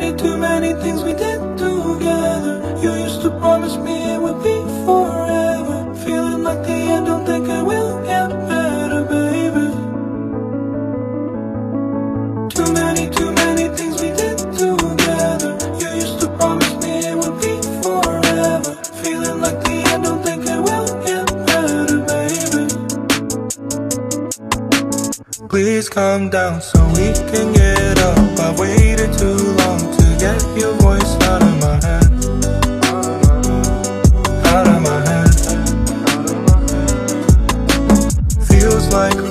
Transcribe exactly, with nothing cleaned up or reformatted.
many, too many things we did together. You used to promise me it would be forever. Feeling like the end, don't think it will get better, baby. Too many, too many things we did together. You used to promise me it would be forever. Feeling like the end, don't think it will get better, baby. Please calm down so we can get up. I've waited too long to get your voice out of my head. Out of my head. Feels like